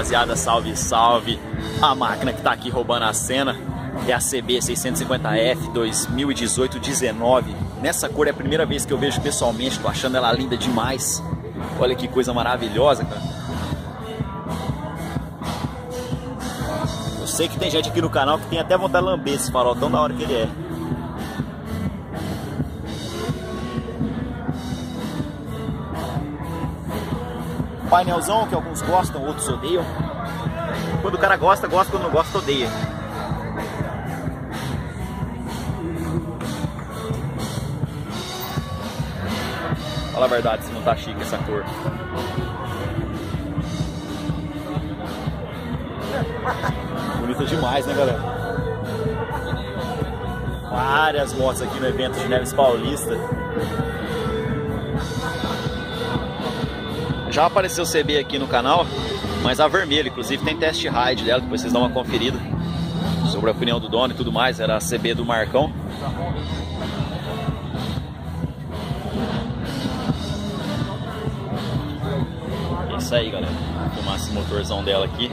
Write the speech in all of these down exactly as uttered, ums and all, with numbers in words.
rapaziada, salve, salve. A máquina que tá aqui roubando a cena é a C B seiscentos e cinquenta F dois mil e dezoito dezenove. Nessa cor é a primeira vez que eu vejo pessoalmente, tô achando ela linda demais. Olha que coisa maravilhosa, cara. Eu sei que tem gente aqui no canal que tem até vontade de lamber esse farol, tão da hora que ele é. Painelzão que alguns gostam, outros odeiam. Quando o cara gosta, gosta, quando não gosta, odeia. Fala a verdade, se não tá chique essa cor. Bonita demais, né, galera? Várias motos aqui no evento de Neves Paulista. Já apareceu C B aqui no canal, mas a vermelha, inclusive tem test ride dela, depois vocês dão uma conferida sobre a opinião do dono e tudo mais. Era a C B do Marcão. É isso aí, galera. Vou filmar esse motorzão dela aqui.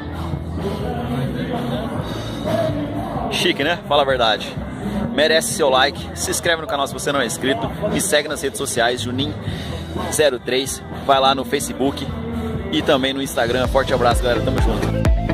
Chique, né? Fala a verdade. Merece seu like. Se inscreve no canal se você não é inscrito. Me segue nas redes sociais, Junin zero três. Vai lá no Facebook e também no Instagram. Forte abraço, galera. Tamo junto.